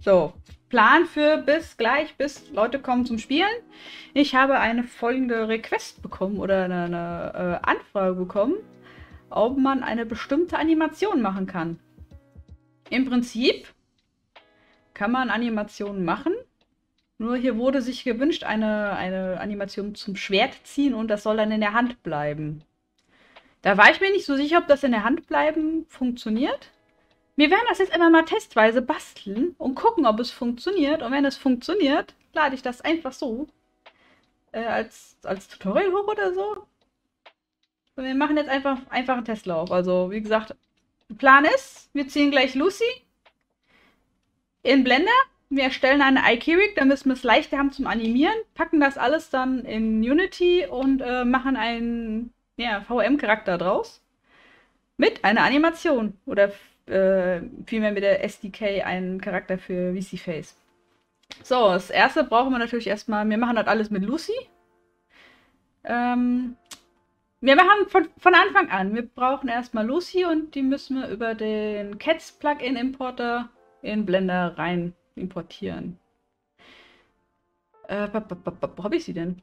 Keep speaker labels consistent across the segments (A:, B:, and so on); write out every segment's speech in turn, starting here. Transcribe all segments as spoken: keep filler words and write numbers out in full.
A: So, Plan für bis gleich, bis Leute kommen zum Spielen. Ich habe eine folgende Request bekommen oder eine, eine äh, Anfrage bekommen, ob man eine bestimmte Animation machen kann. Im Prinzip kann man Animationen machen, nur hier wurde sich gewünscht, eine, eine Animation zum Schwert ziehen und das soll dann in der Hand bleiben. Da war ich mir nicht so sicher, ob das in der Hand bleiben funktioniert. Wir werden das jetzt einfach mal testweise basteln und gucken, ob es funktioniert. Und wenn es funktioniert, lade ich das einfach so äh, als, als Tutorial hoch oder so. Und wir machen jetzt einfach, einfach einen Testlauf. Also, wie gesagt, der Plan ist, wir ziehen gleich Lucy in Blender. Wir erstellen eine iKeyrig, dann müssen wir es leichter haben zum Animieren, packen das alles dann in Unity und äh, machen einen ja, V M-Charakter draus. Mit einer Animation. Oder äh, vielmehr mit der S D K einen Charakter für V C Face. So, das erste brauchen wir natürlich erstmal, wir machen das alles mit Lucy. Ähm, wir machen von, von Anfang an, wir brauchen erstmal Lucy und die müssen wir über den Cats Plugin Importer in Blender rein importieren. Äh, wo habe ich sie denn?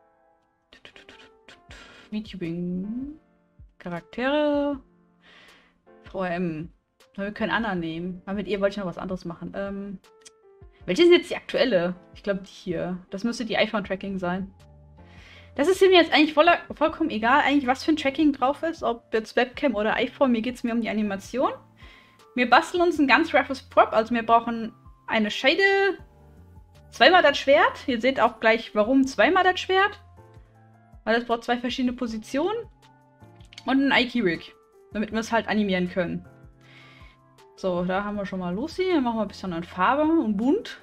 A: VTubing. Charaktere. V M. Wir können Anna nehmen. Aber mit ihr wollte ich noch was anderes machen. Ähm, welche ist jetzt die aktuelle? Ich glaube, die hier. Das müsste die iPhone-Tracking sein. Das ist mir jetzt eigentlich voll, vollkommen egal, eigentlich was für ein Tracking drauf ist. Ob jetzt Webcam oder iPhone. Mir geht es mir um die Animation. Wir basteln uns ein ganz roughes Prop. Also wir brauchen eine Scheide. Zweimal das Schwert. Ihr seht auch gleich, warum zweimal das Schwert. Weil das braucht zwei verschiedene Positionen. Und ein iKeyrig. Damit wir es halt animieren können. So, da haben wir schon mal Lucy. Dann machen wir ein bisschen an Farbe und bunt.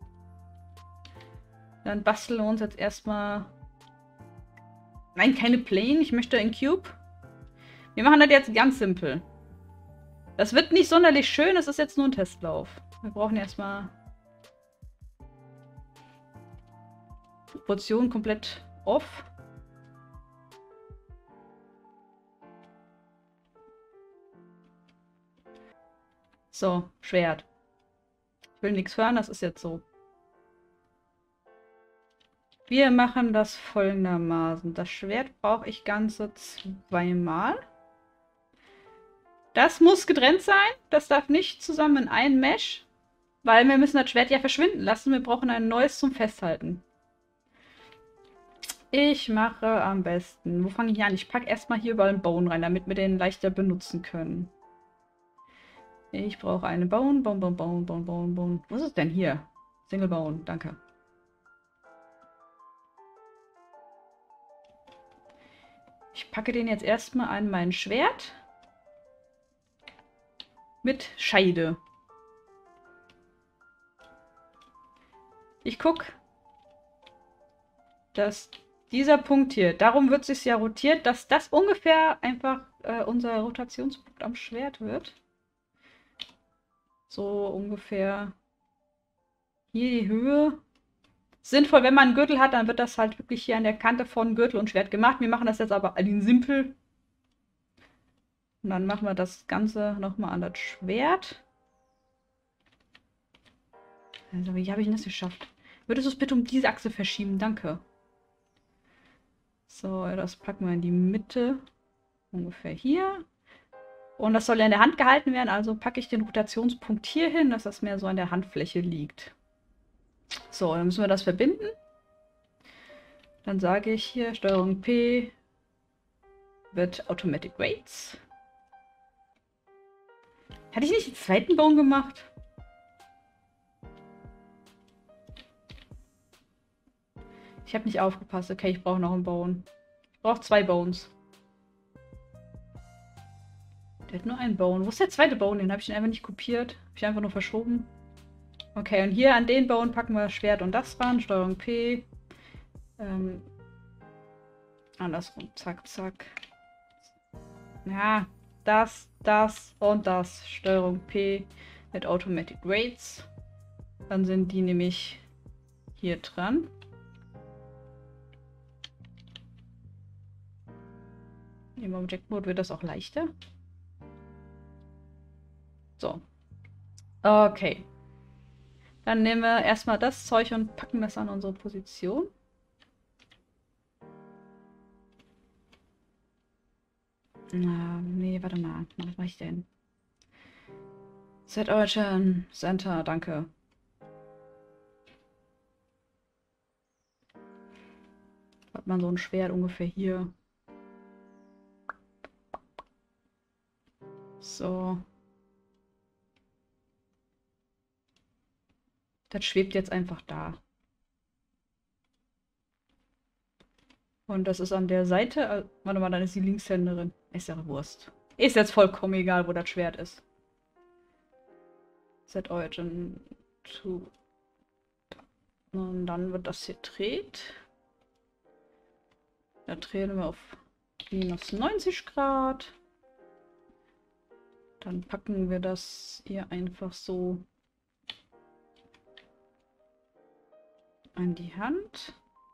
A: Dann basteln wir uns jetzt erstmal... Nein, keine Plane. Ich möchte ein Cube. Wir machen das jetzt ganz simpel. Das wird nicht sonderlich schön. Das ist jetzt nur ein Testlauf. Wir brauchen erstmal... Proportion komplett off. So, Schwert. Ich will nichts hören, das ist jetzt so. Wir machen das folgendermaßen. Das Schwert brauche ich ganze zweimal. Das muss getrennt sein. Das darf nicht zusammen in ein Mesh. Weil wir müssen das Schwert ja verschwinden lassen. Wir brauchen ein neues zum Festhalten. Ich mache am besten... Wo fange ich an? Ich packe erstmal hier überall einen Bone rein, damit wir den leichter benutzen können. Ich brauche eine Bone, Bone, Bone, Bone, Bone, Bone, Bone. Was ist denn hier? Single Bone, danke. Ich packe den jetzt erstmal an mein Schwert. Mit Scheide. Ich gucke, dass dieser Punkt hier, darum wird es sich ja rotiert, dass das ungefähr einfach äh, unser Rotationspunkt am Schwert wird. So ungefähr hier die Höhe. Sinnvoll, wenn man einen Gürtel hat, dann wird das halt wirklich hier an der Kante von Gürtel und Schwert gemacht. Wir machen das jetzt aber an den Simpel. Und dann machen wir das Ganze nochmal an das Schwert. Also, wie habe ich denn das geschafft? Würdest du es bitte um diese Achse verschieben? Danke. So, das packen wir in die Mitte. Ungefähr hier. Und das soll ja in der Hand gehalten werden, also packe ich den Rotationspunkt hier hin, dass das mehr so an der Handfläche liegt. So, dann müssen wir das verbinden. Dann sage ich hier, Steuerung P wird Automatic Weights. Hatte ich nicht den zweiten Bone gemacht? Ich habe nicht aufgepasst. Okay, ich brauche noch einen Bone. Ich brauche zwei Bones. Der hat nur einen Bone. Wo ist der zweite Bone? Den habe ich den einfach nicht kopiert. Habe ich einfach nur verschoben. Okay, und hier an den Bone packen wir das Schwert und das ran. Steuerung P. Ähm, andersrum. Zack, zack. Ja, das, das und das. Steuerung P mit Automatic Weights. Dann sind die nämlich hier dran. Im Object Mode wird das auch leichter. So. Okay. Dann nehmen wir erstmal das Zeug und packen das an unsere Position. Na, nee, warte mal. Was mache ich denn? Set Origin Center, danke. Hat man so ein Schwert ungefähr hier. So. Das schwebt jetzt einfach da. Und das ist an der Seite. Äh, warte mal, dann ist die Linkshänderin. Ist ja Wurst. Ist jetzt vollkommen egal, wo das Schwert ist. Set Origin to. Und dann wird das hier dreht. Da drehen wir auf minus neunzig Grad. Dann packen wir das hier einfach so an die Hand.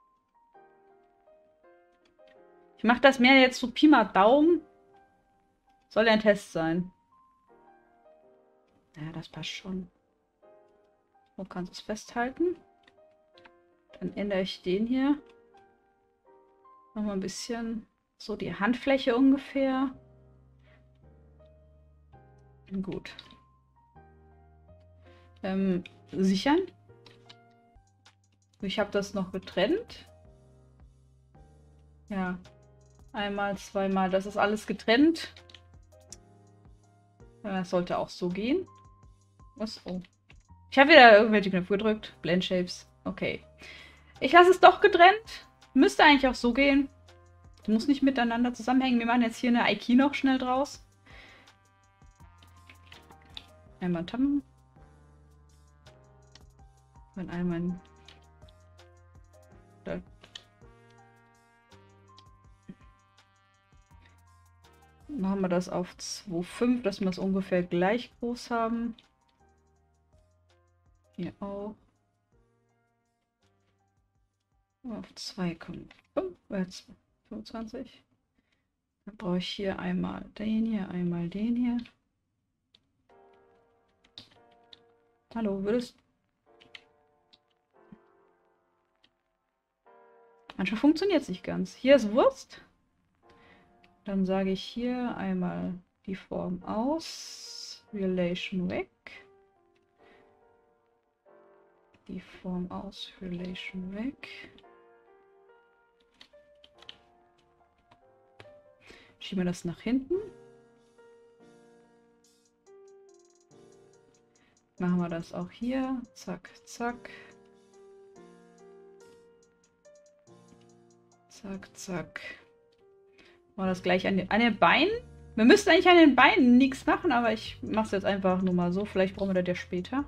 A: Ich mache das mehr jetzt so Pi mal Daumen. Soll ja ein Test sein. Ja, das passt schon. So kannst du es festhalten. Dann ändere ich den hier. Nochmal ein bisschen so die Handfläche ungefähr. Gut. Ähm, sichern. Ich habe das noch getrennt. Ja. Einmal, zweimal. Das ist alles getrennt. Ja, das sollte auch so gehen. Was? Oh. Ich habe wieder irgendwelche Knöpfe gedrückt. Blend Shapes. Okay. Ich lasse es doch getrennt. Müsste eigentlich auch so gehen. Muss nicht miteinander zusammenhängen. Wir machen jetzt hier eine Aiki noch schnell draus. Einmal Tamm. Und einmal. Da. Machen wir das auf zwei Komma fünf, dass wir es ungefähr gleich groß haben. Hier auch. Auf zwei Komma fünf, jetzt fünfundzwanzig. Dann brauche ich hier einmal den hier, einmal den hier. Hallo, würdest... Manchmal funktioniert es nicht ganz. Hier ist Wurst. Dann sage ich hier einmal die Form aus. Relation weg. Die Form aus. Relation weg. Schieben wir das nach hinten. Machen wir das auch hier. Zack, zack. Zack, zack. Machen wir das gleich an den, an den Beinen. Wir müssten eigentlich an den Beinen nichts machen, aber ich mache es jetzt einfach nur mal so. Vielleicht brauchen wir das ja später.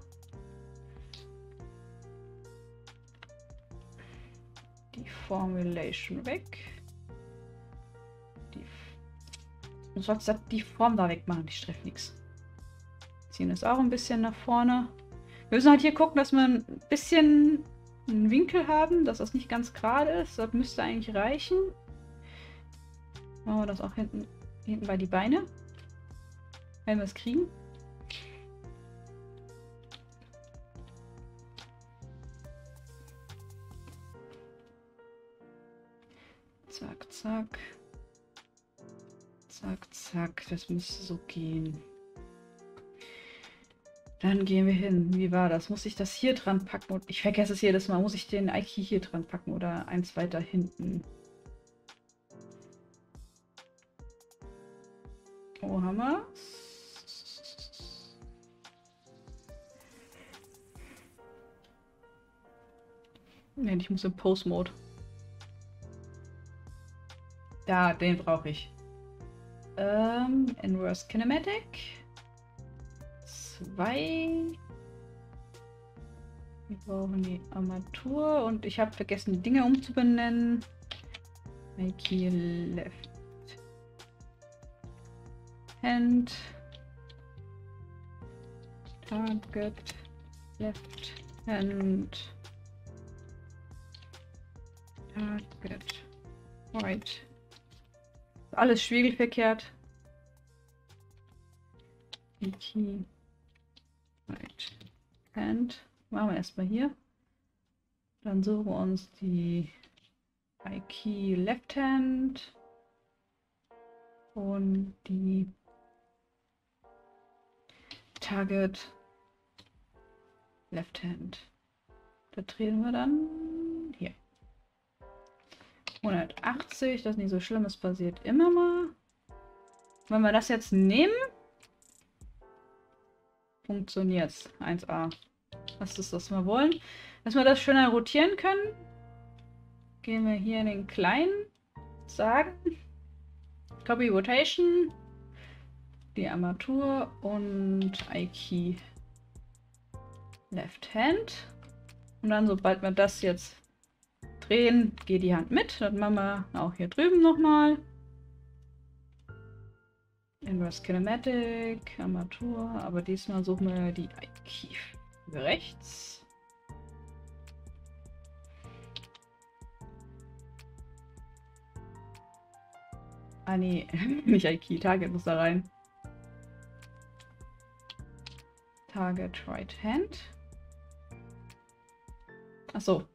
A: Die Formulation weg. Die, du sollst die Form da wegmachen, ich treffe nichts. Ziehen es auch ein bisschen nach vorne. Wir müssen halt hier gucken, dass wir ein bisschen einen Winkel haben, dass das nicht ganz gerade ist. Das müsste eigentlich reichen. Machen wir das auch hinten, hinten bei die Beine. Wenn wir es kriegen. Zack, zack. Zack, zack. Das müsste so gehen. Dann gehen wir hin. Wie war das? Muss ich das hier dran packen? Und ich vergesse es jedes Mal. Muss ich den Aiki hier dran packen oder eins weiter hinten? Wo haben wir es? Ne, ich muss im Post-Mode. Da, den brauche ich. Ähm, Inverse Kinematic. Zwei. Wir brauchen die Armatur und ich habe vergessen, die Dinge umzubenennen. Aiki left hand. Target left hand. Target right. Alles spiegelverkehrt. Aiki right hand Machen wir erstmal hier. Dann suchen wir uns die I-Key Left Hand und die Target Left Hand. Da drehen wir dann hier. hundertachtzig, das ist nicht so schlimm, es passiert immer mal. Wenn wir das jetzt nehmen, funktioniert es. eins a. Das ist das, was wir wollen. Dass wir das schöner rotieren können, gehen wir hier in den kleinen, sagen, Copy Rotation, die Armatur und I-Key Left Hand. Und dann, sobald wir das jetzt drehen, geht die Hand mit. Das machen wir auch hier drüben nochmal. Inverse Kinematic, Armatur, aber diesmal suchen wir die I-Key rechts. Ah nee, nicht I-Key, Target muss da rein. Target Right Hand. Achso.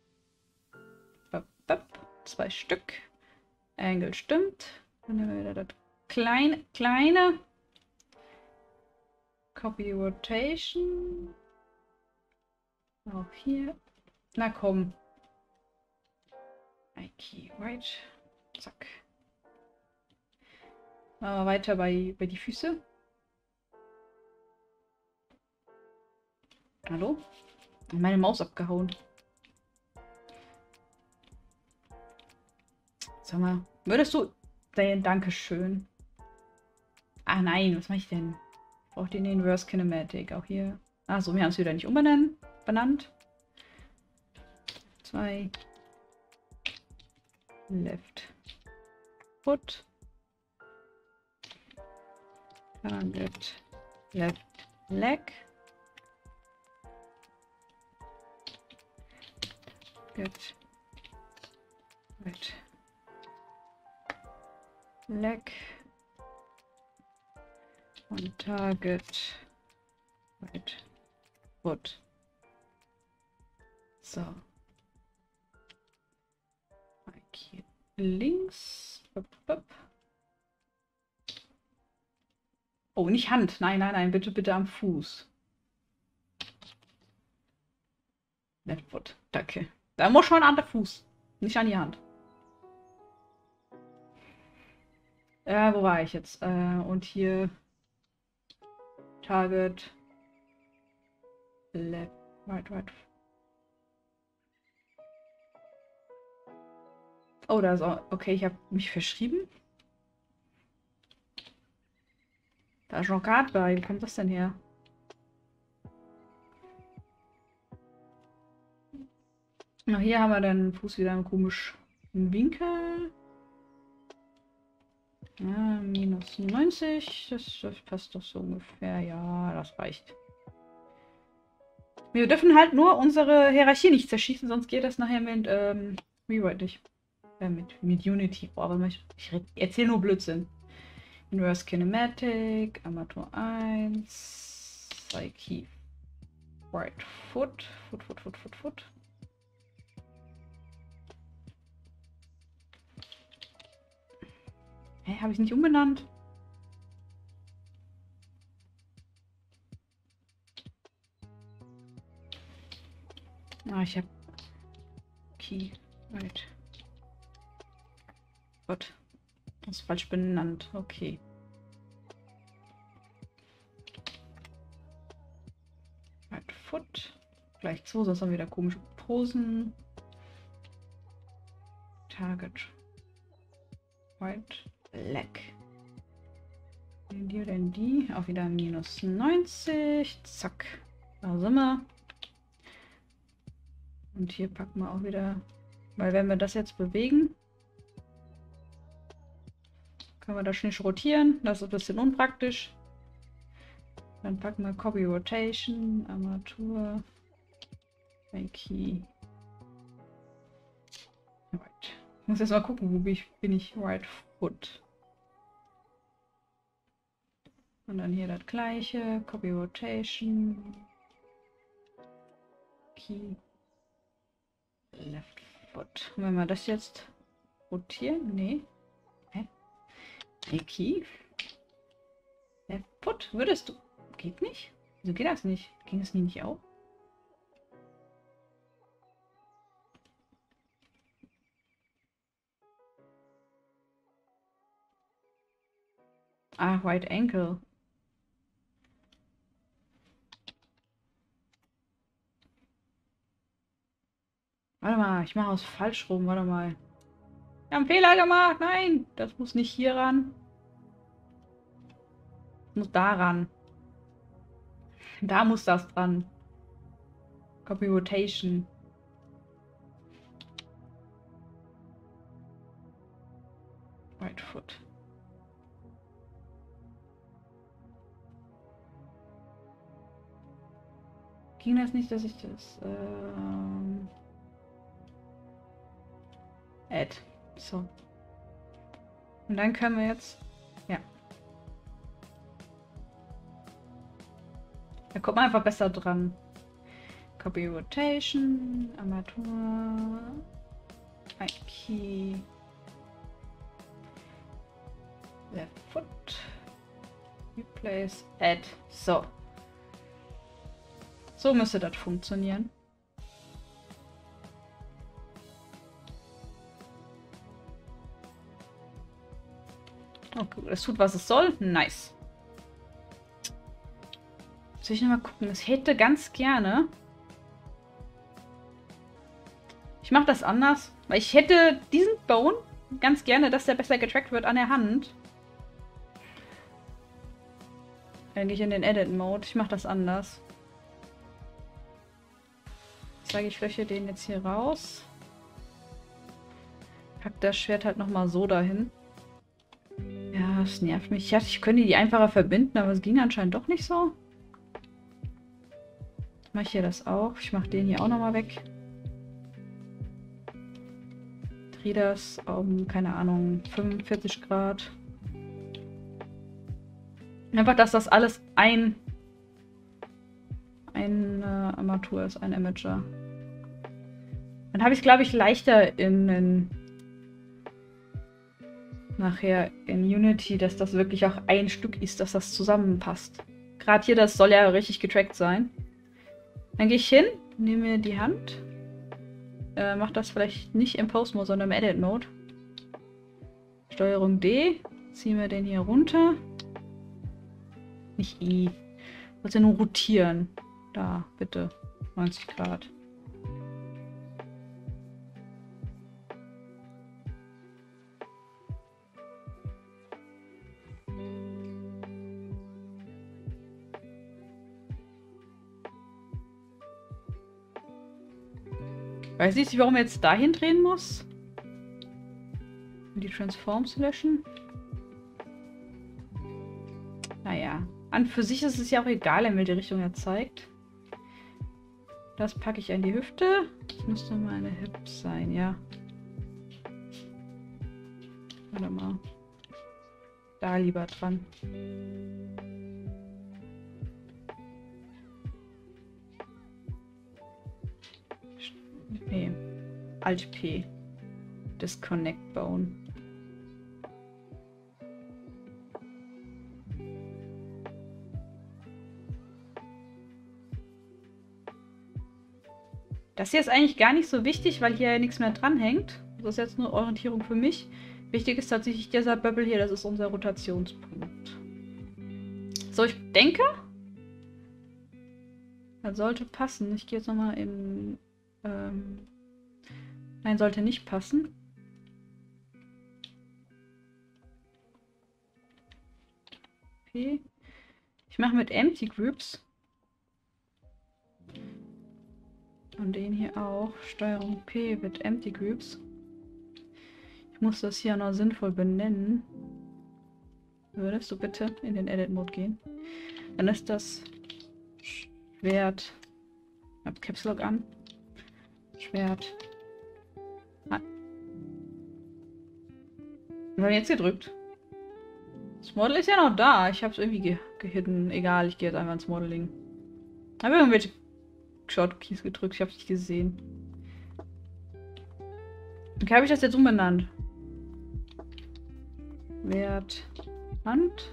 A: Zwei Stück. Angle stimmt. Dann nehmen wir wieder das kleine, kleine. Copy Rotation. Auch hier. Na komm. I-Key Right. Zack. Machen wir weiter bei, bei die Füße. Hallo? Meine Maus abgehauen. Sag mal, würdest du... Dankeschön. Ah nein, was mache ich denn? Ich brauche den Inverse Kinematic. Auch hier. Achso, wir haben es wieder nicht umbenannt. Benannt. Zwei. Left. Foot. Target. Left leg. Get. Right. Leg. Und Target. Right. Foot. So. Okay. Links. Upp, upp. Oh, nicht Hand. Nein, nein, nein. Bitte, bitte am Fuß. Left Foot. Danke. Da muss schon an der Fuß. Nicht an die Hand. Äh, wo war ich jetzt? Äh, und hier Target Left, Right, Right. Oh, da ist auch... Okay, ich habe mich verschrieben. Da ist noch Guard bei. Wie kommt das denn her? Na, hier haben wir den Fuß wieder einen komischen Winkel. Ja, minus neunzig. Das, das passt doch so ungefähr. Ja, das reicht. Wir dürfen halt nur unsere Hierarchie nicht zerschießen, sonst geht das nachher mit ähm, Rewrite nicht. Äh, mit, mit Unity. Boah, aber ich, ich erzähle nur Blödsinn. Inverse Kinematic, Armatur eins, I-Key Right Foot, Foot, Foot, Foot, Foot, Foot. Hä, habe ich nicht umbenannt? Ah, ich habe Key Right. Gott. Das ist falsch benannt. Okay. Right Foot. Gleich zwei, sonst haben wir wieder komische Posen. Target. Right Leg. Den die oder die. Auch wieder minus neunzig. Zack. Da sind wir. Und hier packen wir auch wieder. Weil wenn wir das jetzt bewegen, können wir das nicht rotieren. Das ist ein bisschen unpraktisch. Dann packen wir Copy Rotation, Armatur, I-Key. Right. Ich muss jetzt mal gucken, wo bin ich, bin ich Right Foot. Und dann hier das gleiche, Copy Rotation. Key. Left foot. Und wenn wir das jetzt rotieren? Nee. Hä? Nee, Key. Left foot. Würdest du... Geht nicht? Wieso geht das nicht? Ging es nie nicht auch? Ah, right ankle. Warte mal, ich mache es falsch rum. Warte mal. Wir haben Fehler gemacht. Nein, das muss nicht hier ran. Das muss da ran. Da muss das dran. Copy Rotation. Right foot. Ging das nicht, dass ich das... Ähm Add. So. Und dann können wir jetzt... Ja. Da kommt man einfach besser dran. Copy Rotation, Armatur, Key, Left Foot, Replace, Add. So. So müsste das funktionieren. Okay, es tut, was es soll. Nice. Jetzt will ich nochmal gucken. Es hätte ganz gerne... Ich mache das anders. Weil ich hätte diesen Bone ganz gerne, dass der besser getrackt wird an der Hand. Eigentlich in den Edit-Mode. Ich mache das anders. Jetzt sage ich, fläche den jetzt hier raus. Pack das Schwert halt nochmal so dahin. Ja, es nervt mich. Ich dachte, ich könnte die einfacher verbinden, aber es ging anscheinend doch nicht so. Ich mache hier das auch. Ich mache den hier auch nochmal weg. Drehe das um, keine Ahnung, fünfundvierzig Grad. Einfach, dass das alles ein eine Armatur ist, ein Imager. Dann habe ich es, glaube ich, leichter in, in nachher in Unity, dass das wirklich auch ein Stück ist, dass das zusammenpasst. Gerade hier, das soll ja richtig getrackt sein. Dann gehe ich hin, nehme mir die Hand, äh, mache das vielleicht nicht im Post-Mode, sondern im Edit-Mode. Steuerung D, ziehe mir den hier runter. Nicht I. Ich wollte ja nur rotieren. Da, bitte. neunzig Grad. Weiß nicht, warum er jetzt dahin drehen muss. Um die Transform zu löschen. Naja. An für sich ist es ja auch egal, in welche Richtung er zeigt. Das packe ich an die Hüfte. Das müsste mal eine Hip sein, ja. Warte mal. Da lieber dran. Nee. Alt P. Disconnect Bone. Das hier ist eigentlich gar nicht so wichtig, weil hier ja nichts mehr dranhängt. Das ist jetzt nur Orientierung für mich. Wichtig ist tatsächlich dieser Bubble hier, das ist unser Rotationspunkt. So, ich denke, das sollte passen. Ich gehe jetzt nochmal in... Ähm, nein, sollte nicht passen. Okay. Ich mache mit Empty Groups. Und den hier auch. Steuerung P mit Empty Groups. Ich muss das hier noch sinnvoll benennen. Würdest du bitte in den Edit-Mode gehen? Dann ist das Schwert. Ich hab Caps Lock an. Schwert. Ah. Was haben wir jetzt gedrückt? Das Model ist ja noch da. Ich habe es irgendwie ge gehidden. Egal, ich gehe jetzt einfach ins Modeling. Aber irgendwelche Shortkeys gedrückt. Ich habe es nicht gesehen. Okay, habe ich das jetzt umbenannt? Schwert, Hand.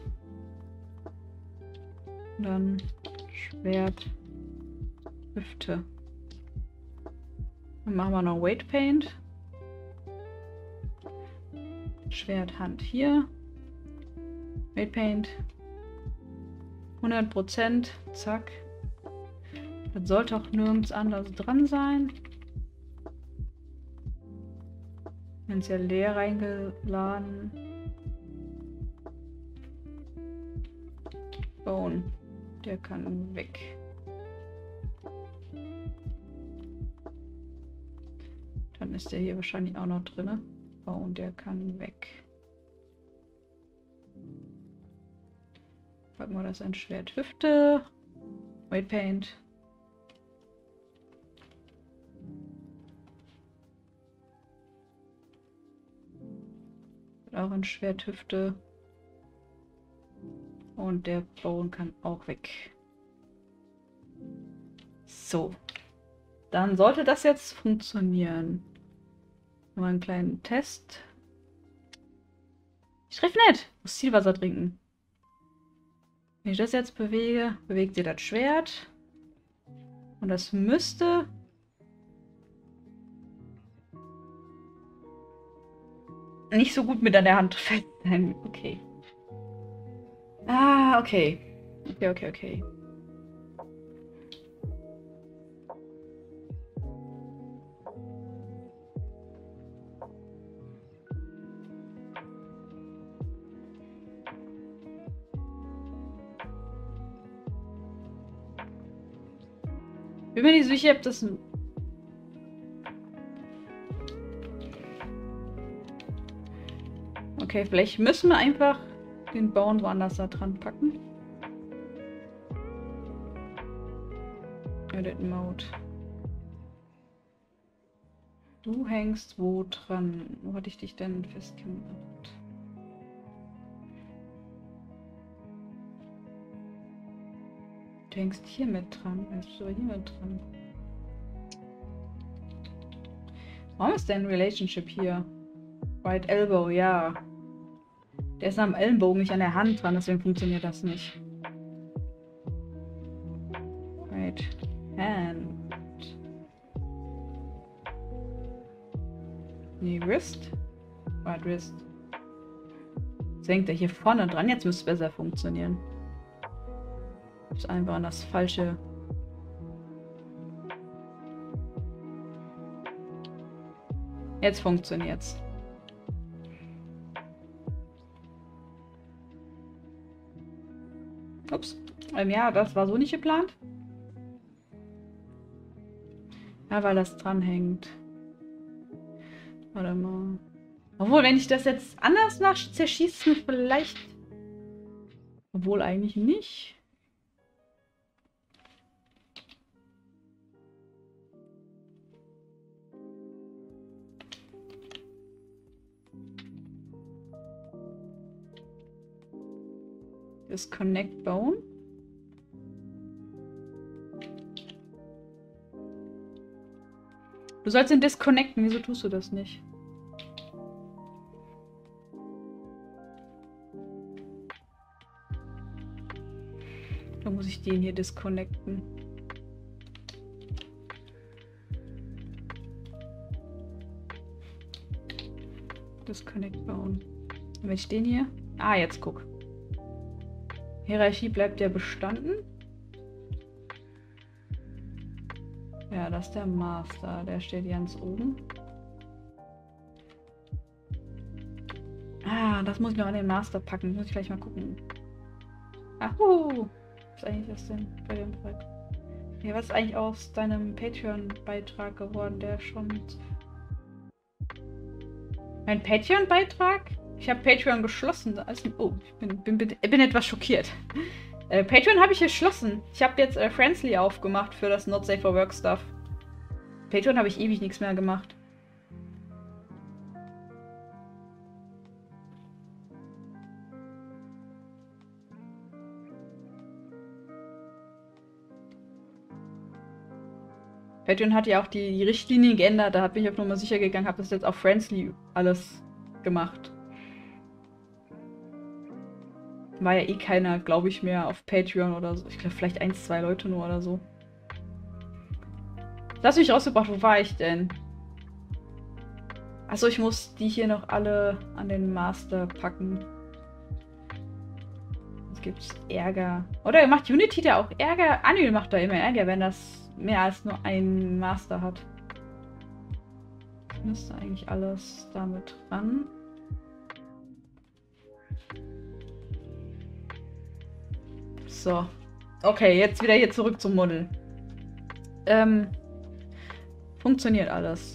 A: Und dann Schwert, Hüfte. Dann machen wir noch Weight Paint. Schwert, Hand hier. Weight Paint. hundert Prozent. Zack. Das sollte auch nirgends anders dran sein. Wenn es ja leer reingeladen. Bone. Der kann weg. Dann ist der hier wahrscheinlich auch noch drin. Bone, der kann weg. Packen wir das ein Schwert, Hüfte. Weight Paint. Auch ein Schwert, Hüfte. Und der Bone kann auch weg. So. Dann sollte das jetzt funktionieren. Mal einen kleinen Test. Ich treffe nicht. Ich muss Zielwasser trinken. Wenn ich das jetzt bewege, bewegt sie das Schwert. Und das müsste... nicht so gut mit an der Hand fest sein. Okay. Ah, okay. Okay, okay, okay. Bin mir nicht sicher, ob das... Okay, vielleicht müssen wir einfach den Bone woanders da dran packen. Edit Mode. Du hängst wo dran? Wo hatte ich dich denn festgemacht? Du hängst hier mit dran. Hängst du aber hier mit dran? Warum ist denn Relationship hier? Right Elbow, ja. Der ist am Ellenbogen, nicht an der Hand dran, deswegen funktioniert das nicht. Right Hand. Nee, Wrist. Right Wrist. Jetzt hängt er hier vorne dran, jetzt müsste es besser funktionieren. Ist einfach an das falsche. Jetzt funktioniert's. Ups. Ähm, ja, das war so nicht geplant. Ja, weil das dranhängt. Warte mal. Obwohl, wenn ich das jetzt anders mache, zerschießt es mich vielleicht. Obwohl eigentlich nicht. Disconnect Bone. Du sollst ihn disconnecten. Wieso tust du das nicht? Da muss ich den hier disconnecten. Disconnect Bone. Wenn ich den hier... Ah, jetzt guck. Hierarchie bleibt ja bestanden. Ja, das ist der Master. Der steht ganz oben. Ah, das muss ich noch an den Master packen. Muss ich gleich mal gucken. Ach, uh, was ist eigentlich das denn bei dem Projekt? Ja, was ist eigentlich aus deinem Patreon-Beitrag geworden, der schon... Mein Patreon-Beitrag? Ich habe Patreon geschlossen. Also, oh, ich bin, bin, bin, bin etwas schockiert. Äh, Patreon habe ich geschlossen. Ich habe jetzt äh, Friendly aufgemacht für das Not Safe for Work Stuff. Patreon habe ich ewig nichts mehr gemacht. Patreon hat ja auch die, die Richtlinien geändert. Da bin ich auf Nummer sicher gegangen, habe das jetzt auf Friendly alles gemacht. War ja eh keiner, glaube ich, mehr auf Patreon oder so. Ich glaube, vielleicht ein, zwei Leute nur oder so. Das hat mich rausgebracht. Wo war ich denn? Achso, ich muss die hier noch alle an den Master packen. Jetzt gibt's Ärger. Oder macht Unity da auch Ärger? Unreal macht da immer Ärger, wenn das mehr als nur ein Master hat. Müsste eigentlich alles damit ran. So. Okay, jetzt wieder hier zurück zum Model. Ähm. Funktioniert alles.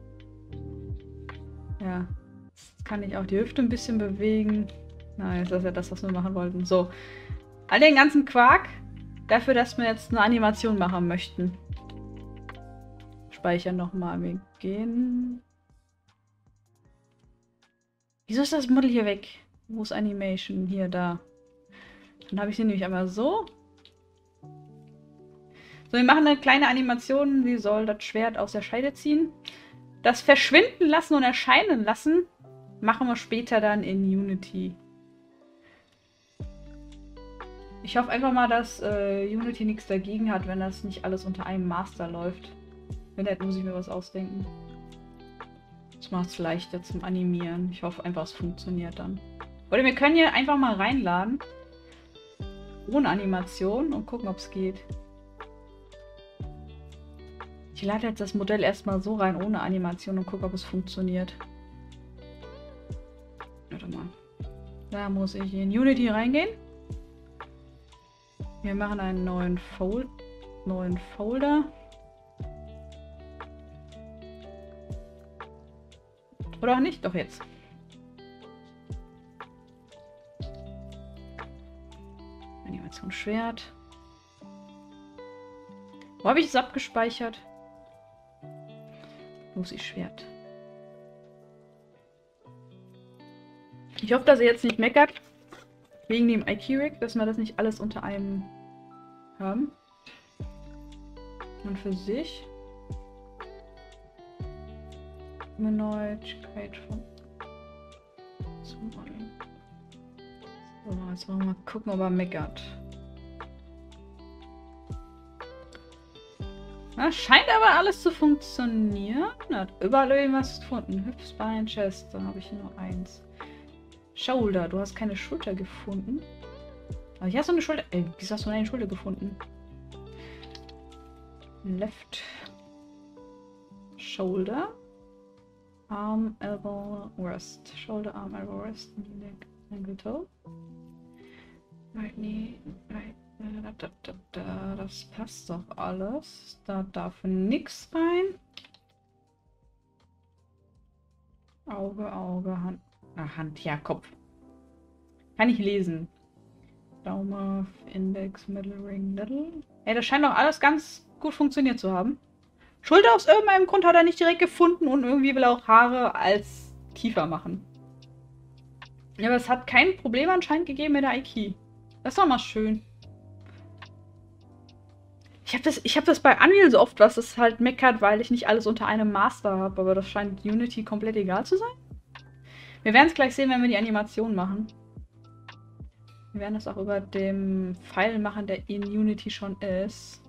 A: Ja. Jetzt kann ich auch die Hüfte ein bisschen bewegen. Nein, das ist ja das, was wir machen wollten. So. All den ganzen Quark. Dafür, dass wir jetzt eine Animation machen möchten. Speichern nochmal. Wir gehen. Wieso ist das Model hier weg? Wo ist Animation? Hier, da. Dann habe ich sie nämlich einmal so. So, wir machen eine kleine Animation. Sie soll das Schwert aus der Scheide ziehen. Das Verschwinden lassen und erscheinen lassen machen wir später dann in Unity. Ich hoffe einfach mal, dass äh, Unity nichts dagegen hat, wenn das nicht alles unter einem Master läuft. Wenn nicht, muss ich mir was ausdenken. Das macht es leichter zum Animieren. Ich hoffe einfach, es funktioniert dann. Oder wir können hier einfach mal reinladen. Ohne Animation und gucken, ob es geht. Ich lade jetzt das Modell erstmal so rein, ohne Animation und gucke, ob es funktioniert. Warte mal. Da muss ich in Unity reingehen. Wir machen einen neuen, Fol neuen Folder. Oder auch nicht? Doch jetzt. Animation Schwert. Wo habe ich es abgespeichert? Lucy Schwert. Ich hoffe, dass ihr jetzt nicht meckert. Wegen dem I Q-Rig, dass wir das nicht alles unter einem haben. Und für sich. Neuigkeit von. So, jetzt wollen wir mal gucken, ob er meckert. Na, scheint aber alles zu funktionieren. Hat überall irgendwas gefunden. Hüftbein, Chest, dann habe ich nur eins. Shoulder, du hast keine Schulter gefunden. Aber hier hast du eine Schulter. Ey, wieso hast du eine Schulter gefunden? Left Shoulder. Arm, Elbow, Wrist. Shoulder, Arm, Elbow, Wrist. Neck, Ankle, Toe. Right knee, right. Da, da, da, da. Das passt doch alles. Da darf nichts rein. Auge, Auge, Hand. Ah, Hand, ja, Kopf. Kann ich lesen. Daumen, Index, Middle Ring, Little. Ey, das scheint doch alles ganz gut funktioniert zu haben. Schulter aus irgendeinem Grund hat er nicht direkt gefunden und irgendwie will er auch Haare als Kiefer machen. Ja, aber es hat kein Problem anscheinend gegeben mit der Aiki. Das ist doch mal schön. Ich habe das, ich hab das bei Unreal so oft, was es halt meckert, weil ich nicht alles unter einem Master habe. Aber das scheint Unity komplett egal zu sein. Wir werden es gleich sehen, wenn wir die Animation machen. Wir werden das auch über dem Pfeil machen, der in Unity schon ist.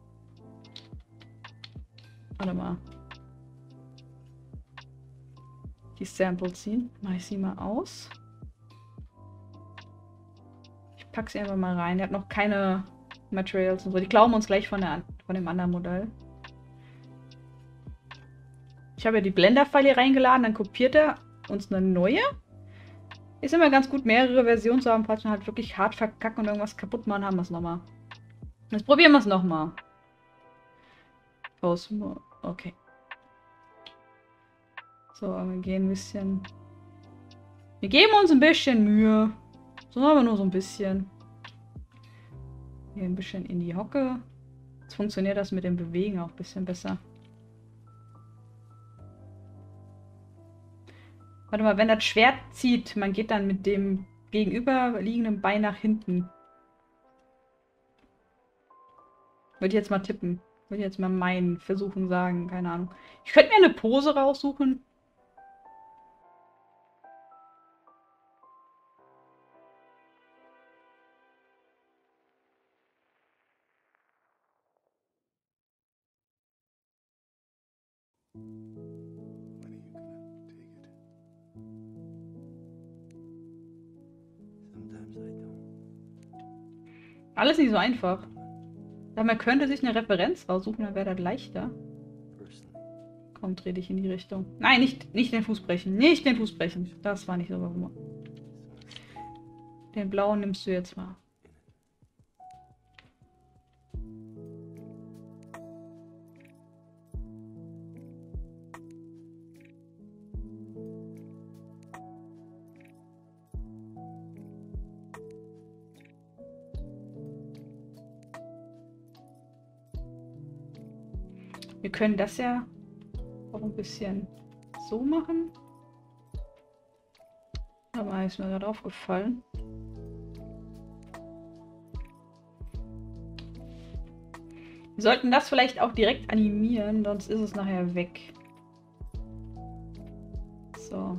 A: Warte mal. Die Sample ziehen. Mache ich sie mal aus. Ich packe sie einfach mal rein. Der hat noch keine Materials und so. Die glauben uns gleich von, der, von dem anderen Modell. Ich habe ja die Blender-File hier reingeladen, dann kopiert er uns eine neue. Ist immer ganz gut, mehrere Versionen zu haben, falls wir halt wirklich hart verkacken und irgendwas kaputt machen, haben wir es nochmal. Jetzt probieren wir es nochmal. Okay. So, wir gehen ein bisschen. Wir geben uns ein bisschen Mühe. So, aber nur so ein bisschen. Hier ein bisschen in die Hocke. Jetzt funktioniert das mit dem Bewegen auch ein bisschen besser. Warte mal, wenn das Schwert zieht, man geht dann mit dem gegenüberliegenden Bein nach hinten. Würde ich jetzt mal tippen. Will ich jetzt mal meinen versuchen sagen, keine Ahnung. Ich könnte mir eine Pose raussuchen. Alles nicht so einfach. Aber man könnte sich eine Referenz raussuchen, dann wäre das leichter. Komm, dreh dich in die Richtung. Nein, nicht, nicht den Fuß brechen. Nicht den Fuß brechen. Das war nicht so warum. Den blauen nimmst du jetzt mal. Wir können das ja auch ein bisschen so machen. Aber ist mir gerade aufgefallen. Wir sollten das vielleicht auch direkt animieren, sonst ist es nachher weg. So.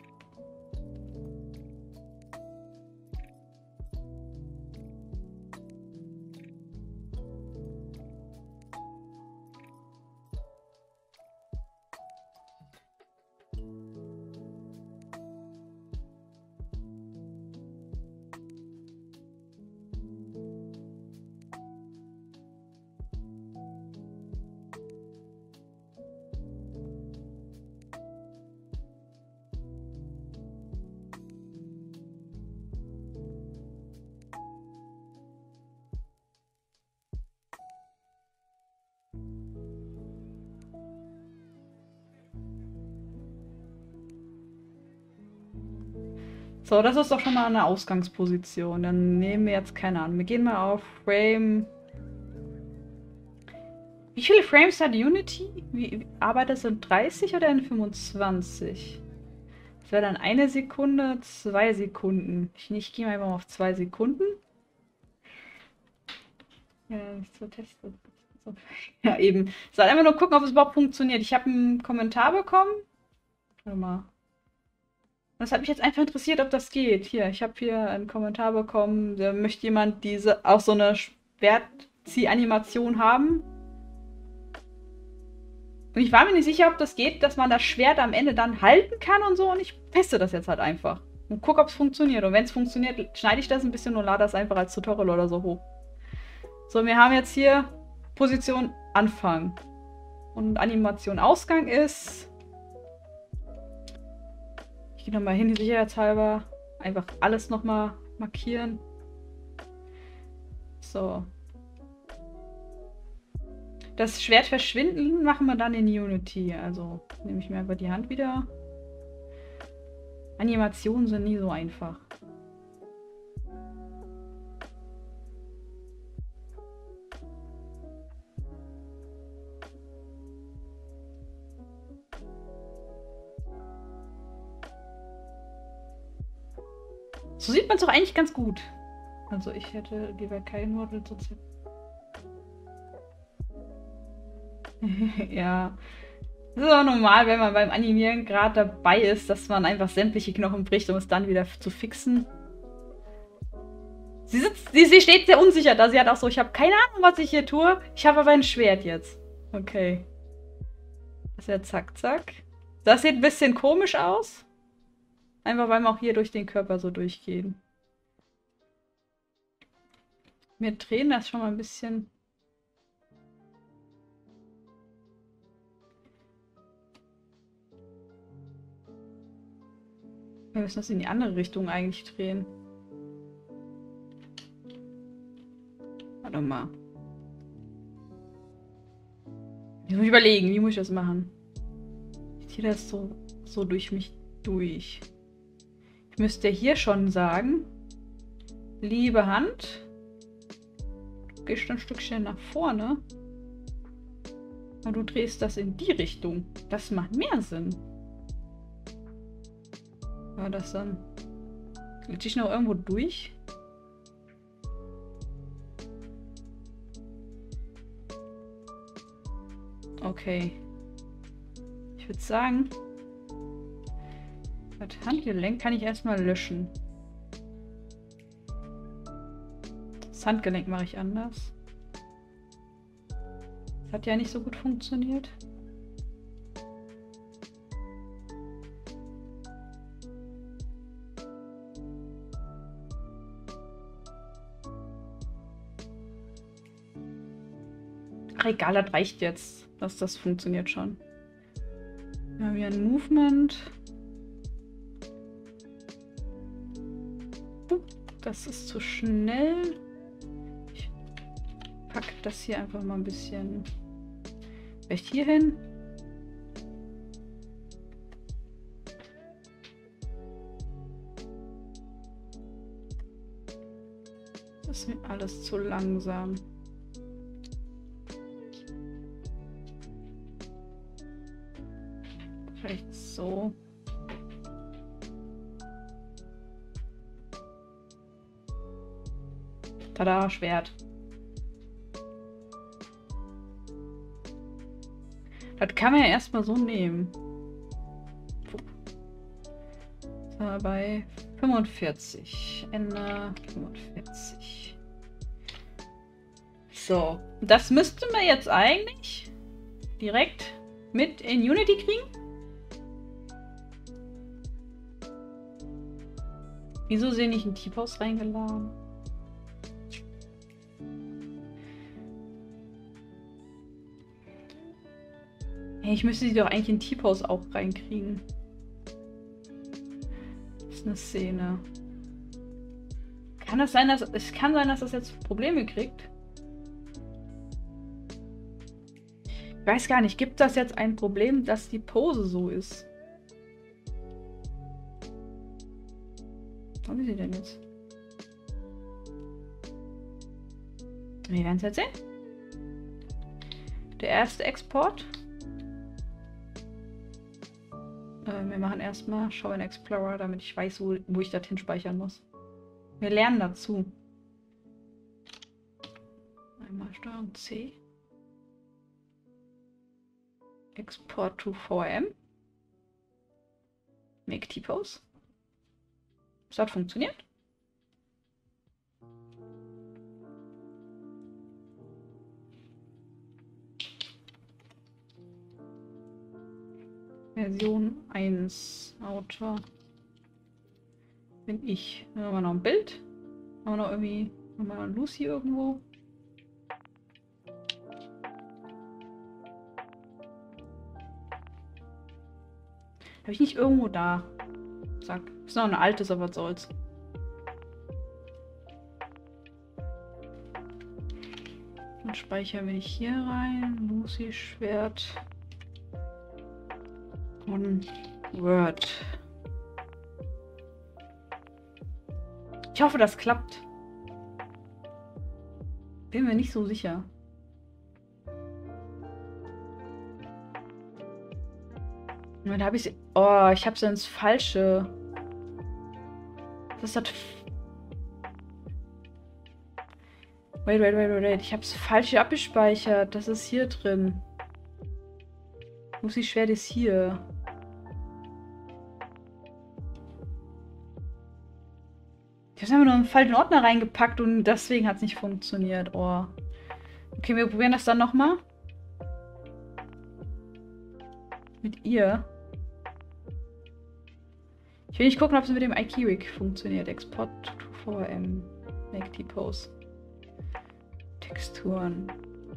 A: So, das ist doch schon mal eine Ausgangsposition. Dann nehmen wir jetzt keine Ahnung. Wir gehen mal auf Frame. Wie viele Frames hat Unity? Wie, arbeitet es in dreißig oder in fünfundzwanzig? Das wäre dann eine Sekunde, zwei Sekunden. Ich, ich gehe mal einfach mal auf zwei Sekunden. Ja, nicht so testen. So. Ja, eben. Ich soll einfach nur gucken, ob es überhaupt funktioniert. Ich habe einen Kommentar bekommen. Warte mal. Das hat mich jetzt einfach interessiert, ob das geht. Hier, ich habe hier einen Kommentar bekommen. Da möchte jemand diese auch so eine Schwertzieh-Animation haben. Und ich war mir nicht sicher, ob das geht, dass man das Schwert am Ende dann halten kann und so. Und ich teste das jetzt halt einfach. Und gucke, ob es funktioniert. Und wenn es funktioniert, schneide ich das ein bisschen und lade das einfach als Tutorial oder so hoch. So, wir haben jetzt hier Position Anfang. Und Animation Ausgang ist... Ich gehe nochmal hin, sicherheitshalber. Einfach alles nochmal markieren. So. Das Schwert verschwinden machen wir dann in Unity. Also nehme ich mir einfach die Hand wieder. Animationen sind nie so einfach. So sieht man es doch eigentlich ganz gut. Also ich hätte lieber kein Model zu ja. Das ist auch normal, wenn man beim Animieren gerade dabei ist, dass man einfach sämtliche Knochen bricht, um es dann wieder zu fixen. Sie, sitzt, sie, sie steht sehr unsicher da. Sie hat auch so, ich habe keine Ahnung, was ich hier tue. Ich habe aber ein Schwert jetzt. Okay. Das ist ja zack, zack. Das sieht ein bisschen komisch aus. Einfach, weil wir auch hier durch den Körper so durchgehen. Wir drehen das schon mal ein bisschen. Wir müssen das in die andere Richtung eigentlich drehen. Warte mal. Ich muss überlegen, wie muss ich das machen? Ich ziehe das so, so durch mich durch. Ich müsste hier schon sagen, liebe Hand, du gehst ein Stückchen nach vorne und du drehst das in die Richtung. Das macht mehr Sinn. War das dann? Will ich noch irgendwo durch? Okay. Ich würde sagen, das Handgelenk kann ich erstmal löschen. Das Handgelenk mache ich anders. Das hat ja nicht so gut funktioniert. Ach egal, das reicht jetzt. Das, das funktioniert schon. Wir haben hier ein Movement. Das ist zu schnell. Ich packe das hier einfach mal ein bisschen vielleicht hier hin. Das ist mir alles zu langsam. Vielleicht so. Tada, Schwert. Das kann man ja erstmal so nehmen. So, bei fünfundvierzig. Ende fünfundvierzig. So, das müsste man jetzt eigentlich direkt mit in Unity kriegen. Wieso sind nicht in T-Pose reingeladen? Hey, ich müsste sie doch eigentlich in T-Pose auch reinkriegen. Das ist eine Szene. Kann das sein, dass es kann sein, dass das jetzt Probleme kriegt? Ich weiß gar nicht, gibt das jetzt ein Problem, dass die Pose so ist? Was ist sie denn jetzt? Wir werden es jetzt sehen. Der erste Export. Äh, wir machen erstmal Show in Explorer, damit ich weiß, wo, wo ich das hinspeichern muss. Wir lernen dazu. Einmal Steuerung C. Export to V R M. Make T-Pose. Das hat funktioniert. Version eins. Autor. Bin ich. Dann haben wir noch ein Bild. Haben wir noch irgendwie. Haben wir noch Lucy irgendwo. Habe ich nicht irgendwo da. Zack. Ist noch ein altes, aber was soll's. Dann speichern wir hier rein. Lucy Schwert. Und Word. Ich hoffe, das klappt. Bin mir nicht so sicher. Und da habe ich. Oh, ich habe es ins Falsche. Das hat. Wait, wait, wait, wait. Ich habe es falsch abgespeichert. Das ist hier drin. Lucy Schwert ist hier. Ich habe einfach nur einen falschen Ordner reingepackt und deswegen hat es nicht funktioniert. Oh. Okay, wir probieren das dann nochmal. Mit ihr. Ich will nicht gucken, ob es mit dem iKeyrig funktioniert. Export to V R M. Make T-Pose. Texturen.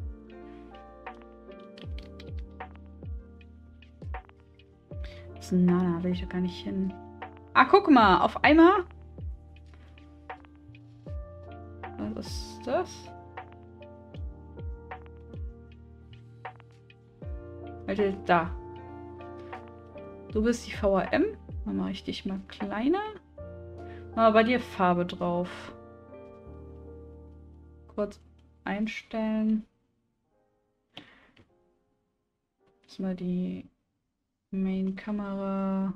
A: Das ist ein Nana, will ich doch gar nicht hin. Ah, guck mal, auf einmal. Was ist das? Alter, da. Du bist die V R M. Dann mache ich dich mal kleiner. Mal bei dir Farbe drauf. Kurz einstellen. Jetzt mal die Main-Kamera.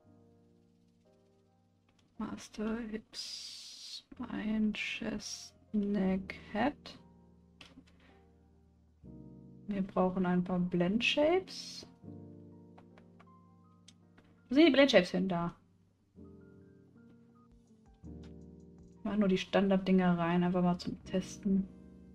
A: Master, Hips, Spine, Chest, Neck, Head. Wir brauchen ein paar Blend Shapes. Wo sind die Blend Shapes hin? Da. Ich mach nur die Standarddinger rein, einfach mal zum Testen.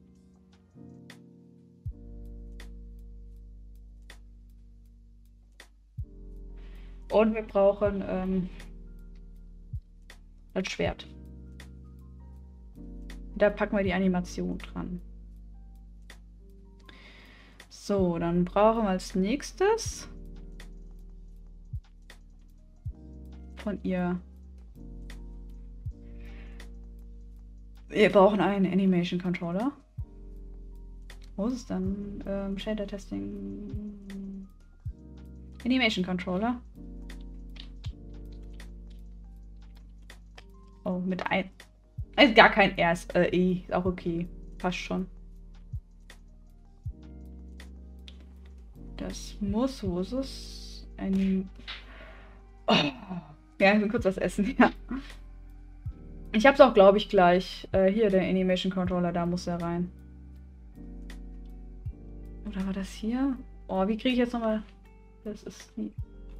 A: Und wir brauchen ähm, das Schwert. Da packen wir die Animation dran. So, dann brauchen wir als nächstes von ihr. Wir brauchen einen Animation Controller. Wo ist es dann? Ähm, Shader Testing. Animation Controller. Oh, mit ein. Also gar kein R, ist, äh, E. Ist auch okay. Passt schon. Das muss, wo ist es? Ein. Oh. Ja, ich will kurz was essen, ja. Ich hab's auch, glaube ich, gleich. Äh, hier, der Animation Controller, da muss er rein. Oder war das hier? Oh, wie kriege ich jetzt nochmal. Das ist die.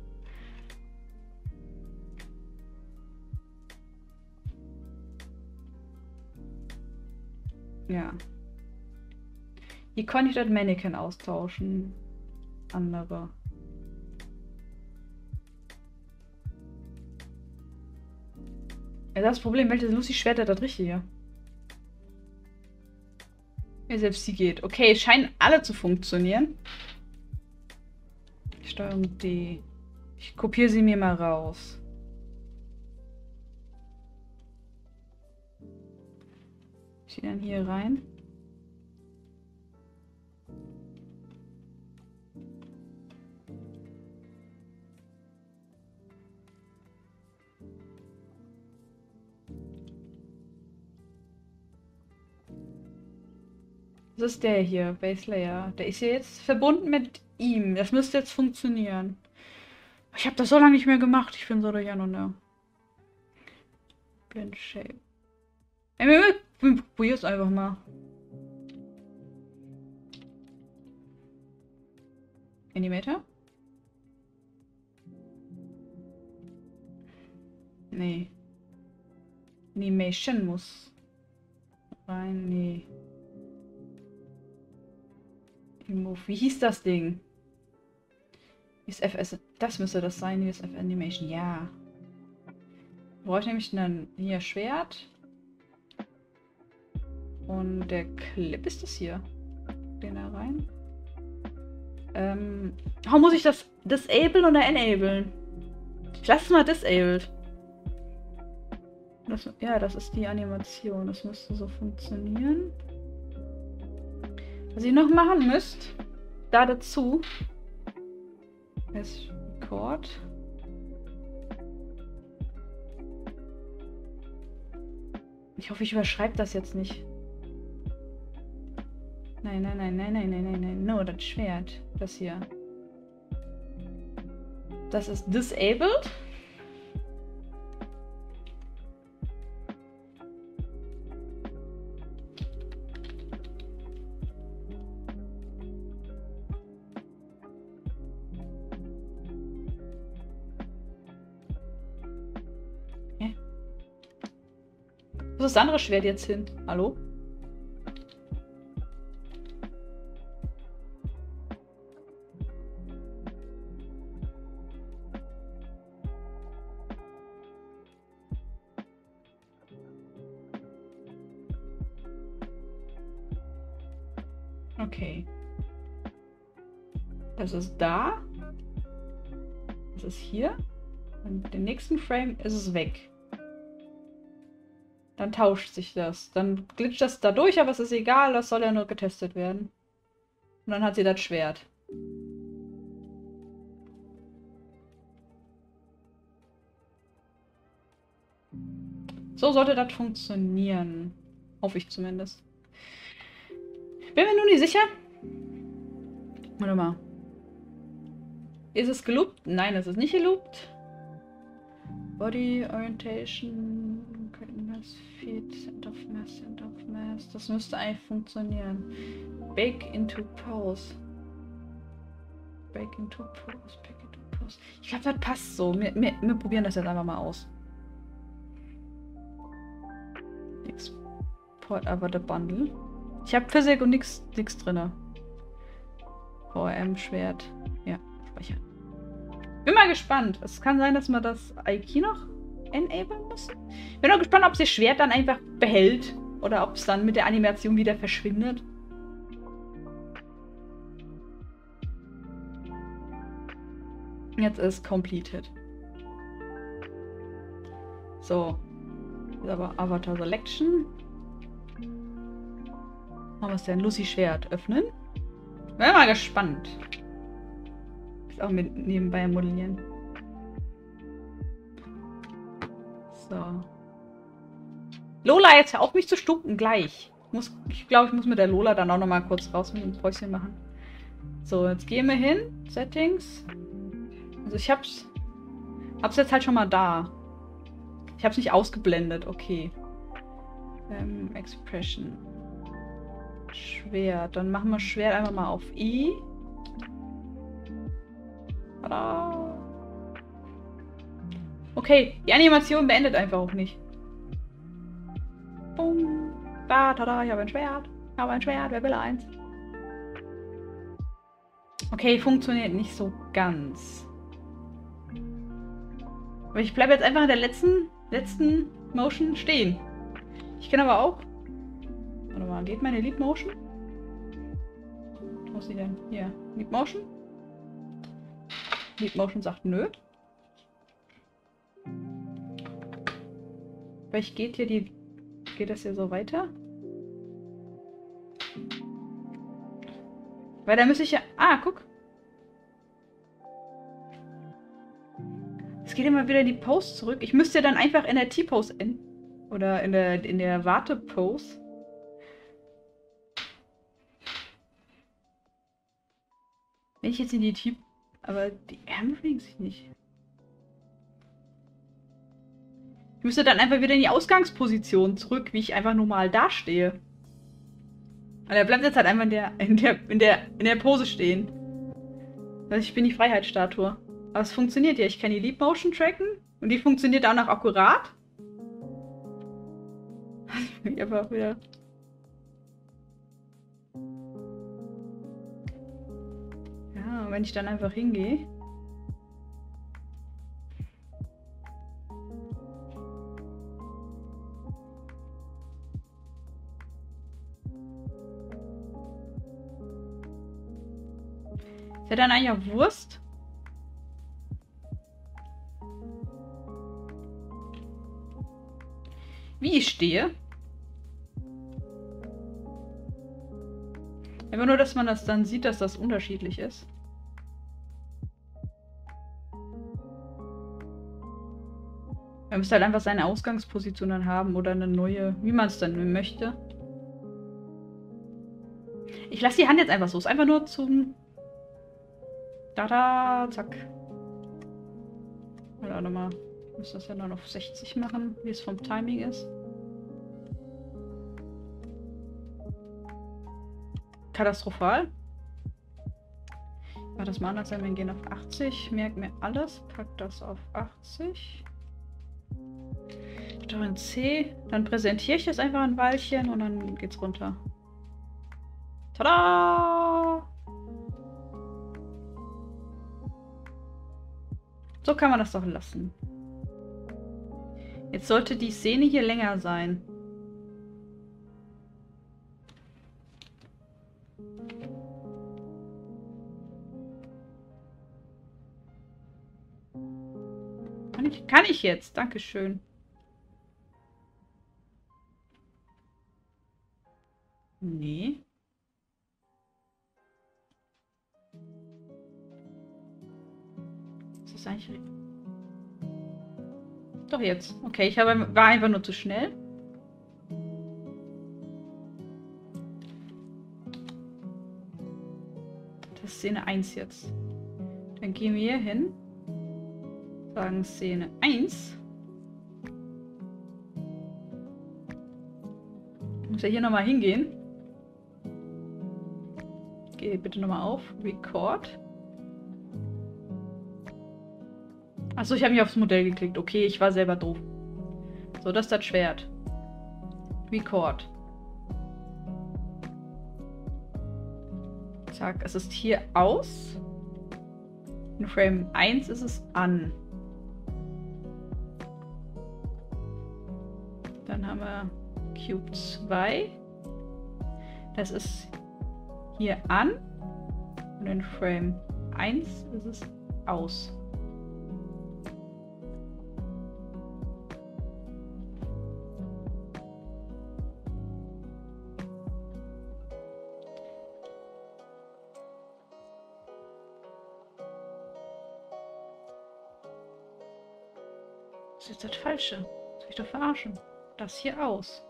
A: Ja. Wie konnte ich das Mannequin austauschen? Andere. Ja, das Problem, welches Lucy Schwert hat das richtige? Ja, selbst sie geht. Okay, scheinen alle zu funktionieren. Steuerung D. Ich kopiere sie mir mal raus. Ich gehe dann hier rein. Das ist der hier, Base Layer. Der ist ja jetzt verbunden mit ihm. Das müsste jetzt funktionieren. Ich habe das so lange nicht mehr gemacht. Ich bin so durch an und her. Blend Shape. Probier es einfach mal. Animator? Nee. Animation muss rein. Nee. Move. Wie hieß das Ding? U S F S. Das müsste das sein. U S F Animation. Ja. Brauche ich nämlich dann hier Schwert. Und der Clip ist das hier. Den da rein. Ähm. How muss ich das disablen oder enablen? Ich lasse es mal disabled. Das, ja, das ist die Animation. Das müsste so funktionieren. Was ihr noch machen müsst, da dazu, ist Record. Ich hoffe, ich überschreibe das jetzt nicht. Nein, nein, nein, nein, nein, nein, nein, nein, no, das Schwert, das hier. Das ist disabled. Wo ist das andere Schwert jetzt hin? Hallo? Okay. Das ist da. Das ist hier. Und im nächsten Frame ist es weg. Dann tauscht sich das. Dann glitscht das da durch, aber es ist egal, das soll ja nur getestet werden. Und dann hat sie das Schwert. So sollte das funktionieren. Hoffe ich zumindest. Bin mir nur nicht sicher. Warte mal. Ist es geloopt? Nein, es ist nicht geloopt. Body Orientation. Mass, Feed, Center of Mass, Center of Mass. Das müsste eigentlich funktionieren. Bake into Pose. Break into pose, back into pose. Ich glaube, das passt so. Wir, wir, wir probieren das jetzt einfach mal aus. Export aber the bundle. Ich habe Physik und nichts nix drin. V R M-Schwert. Ja, speichern. Bin mal gespannt. Es kann sein, dass wir das I-Key noch enablen müssen. Bin auch gespannt, ob sich das Schwert dann einfach behält. Oder ob es dann mit der Animation wieder verschwindet. Jetzt ist completed. So. Jetzt aber Avatar Selection. Machen wir es denn? Lucy Schwert öffnen. Bin mal gespannt. Ist auch mit nebenbei modellieren. So. Lola, jetzt hör auf mich zu stunken, gleich. Muss, ich glaube, ich muss mit der Lola dann auch noch mal kurz raus und ein Päuschen machen. So, jetzt gehen wir hin. Settings. Also ich hab's... Hab's jetzt halt schon mal da. Ich hab's nicht ausgeblendet, okay. Ähm, Expression. Schwert. Dann machen wir Schwert einfach mal auf I. Tada. Okay, die Animation beendet einfach auch nicht. Boom. Da, tada, ich habe ein Schwert. Ich habe ein Schwert, wer will eins? Okay, funktioniert nicht so ganz. Aber ich bleibe jetzt einfach in der letzten, letzten Motion stehen. Ich kann aber auch... Warte mal, geht meine Leap Motion? Wo ist sie denn? Hier. Leap Motion? Leap Motion sagt nö. Vielleicht geht hier die... Geht das hier so weiter? Weil da müsste ich ja... Ah, guck. Es geht immer wieder in die Pose zurück. Ich müsste ja dann einfach in der T-Pose enden. Oder in der, in der Warte-Pose. Wenn ich jetzt in die T... Aber die Ärmel bewegen sich nicht. Ich müsste dann einfach wieder in die Ausgangsposition zurück, wie ich einfach normal dastehe. Und er bleibt jetzt halt einfach in der, in der, in der, in der Pose stehen. Also ich bin die Freiheitsstatue. Aber es funktioniert ja. Ich kann die Leap Motion tracken. Und die funktioniert auch noch akkurat. Ich einfach wieder... Ja, und wenn ich dann einfach hingehe... Ist ja dann eigentlich auch Wurst. Wie ich stehe. Einfach nur, dass man das dann sieht, dass das unterschiedlich ist. Man müsste halt einfach seine Ausgangsposition dann haben oder eine neue, wie man es dann möchte. Ich lasse die Hand jetzt einfach so. Ist einfach nur zum... Da-da, zack. Oder nochmal. Ich muss das ja dann auf sechzig machen, wie es vom Timing ist. Katastrophal. Mach das mal anders sein, wir gehen auf achtzig. Merk mir alles. Pack das auf achtzig. Steuerung C. Dann präsentiere ich das einfach ein Weilchen und dann geht's runter. Tada! So kann man das doch lassen. Jetzt sollte die Szene hier länger sein. Kann ich, kann ich jetzt? Dankeschön. Nee. Ist das eigentlich... Doch jetzt. Okay, ich habe, war einfach nur zu schnell. Das ist Szene eins jetzt. Dann gehen wir hier hin. Sagen Szene eins. Ich muss ja hier nochmal hingehen. Geh bitte nochmal auf. Record. Achso, ich habe mich aufs Modell geklickt. Okay, ich war selber doof. So, das ist das Schwert. Record. Zack, es ist hier aus. In Frame eins ist es an. Dann haben wir Cube zwei. Das ist hier an. Und in Frame eins ist es aus. Das ist das Falsche. Das will ich doch verarschen. Das hier aus.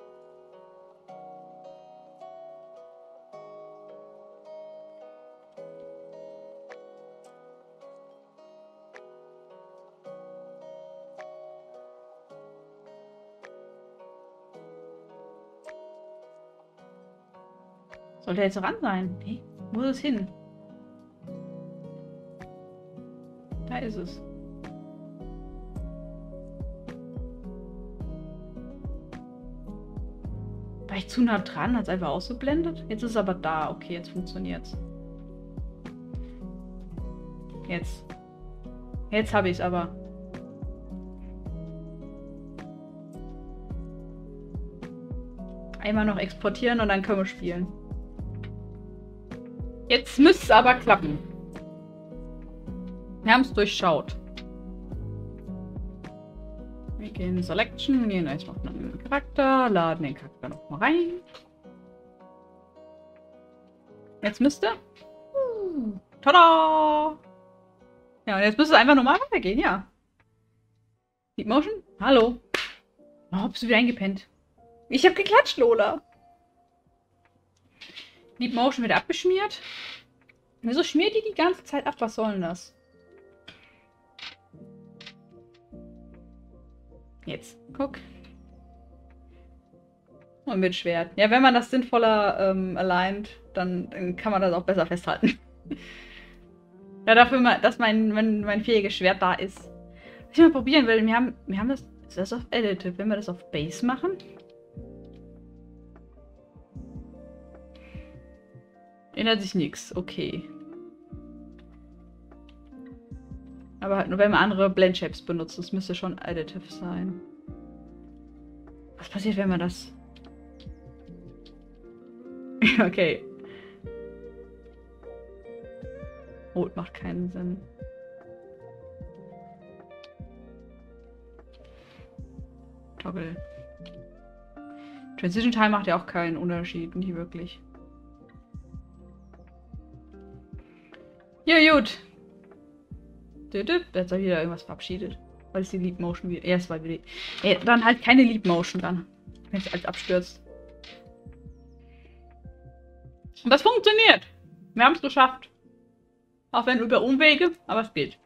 A: Soll der jetzt ran sein? Nee. Wo ist es hin? Da ist es. War ich zu nah dran? Hat es einfach ausgeblendet? Jetzt ist es aber da. Okay, jetzt funktioniert's. Jetzt. Jetzt habe ich es aber. Einmal noch exportieren und dann können wir spielen. Jetzt müsste es aber klappen. Wir haben es durchschaut. Wir gehen in Selection, gehen erstmal auf einen Charakter, laden den Charakter nochmal rein. Jetzt müsste. Uh, tada! Ja, und jetzt müsste es einfach normal weitergehen, ja. Deep Motion? Hallo. Oh, bist du wieder eingepennt? Ich habe geklatscht, Lola. Deep Motion wird abgeschmiert. Wieso schmiert die die ganze Zeit ab? Was soll denn das? Jetzt, guck. Und mit Schwert. Ja, wenn man das sinnvoller ähm, aligned, dann, dann kann man das auch besser festhalten. Ja, dafür, mal, dass mein, mein, mein fähiges Schwert da ist. Was ich mal probieren will, wir haben, wir haben das, ist das auf Editive, wenn wir das auf Base machen? Ändert sich nichts, okay. Aber halt nur, wenn man andere Blend-Shapes benutzt. Das müsste schon additive sein. Was passiert, wenn man das... Okay. Rot macht keinen Sinn. Toggle. Transition Time macht ja auch keinen Unterschied, nicht wirklich. Ja, gut. Jetzt hat wieder irgendwas verabschiedet. Weil es die Leap Motion wieder. Ja, es war wieder. Ja, dann halt keine Leap Motion dann. Wenn es alles abstürzt. Und das funktioniert. Wir haben es geschafft. Auch wenn über Umwege, aber es geht.